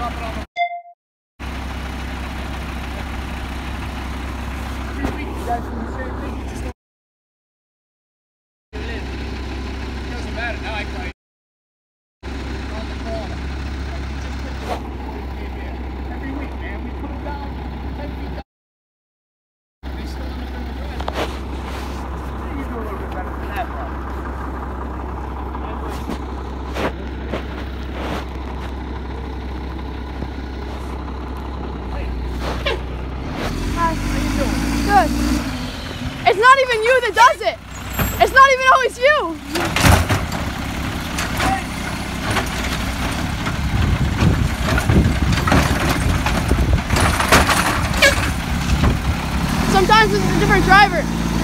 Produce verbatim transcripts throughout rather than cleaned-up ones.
drop it on the every week you guys do the same thing. You just don't get it in. It doesn't matter now. I cry on the corner. Like, you just picked it up before we came here. Every week, man, we put them down ten feet down. They still end up in the driveway. You do a little bit better than that, bro. Good. It's not even you that does it. It's not even always you. Sometimes it's a different driver.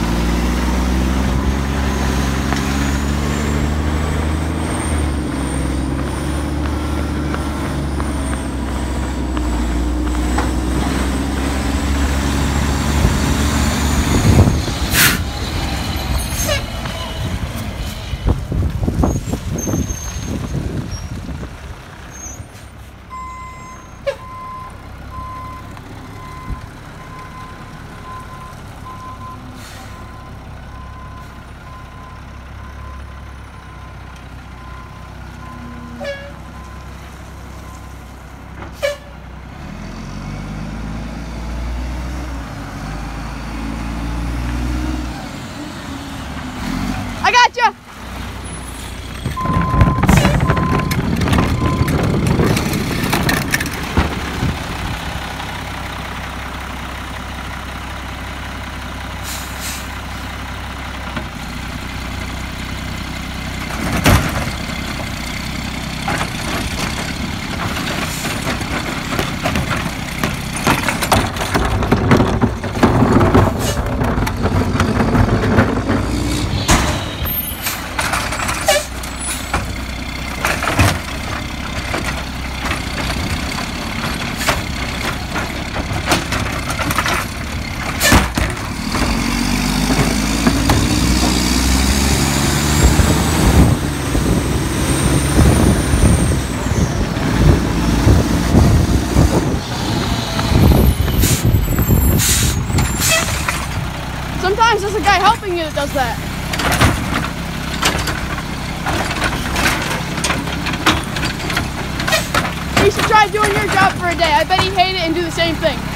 I gotcha! Sometimes there's a guy helping you that does that. You should try doing your job for a day. I bet he'd hate it and do the same thing.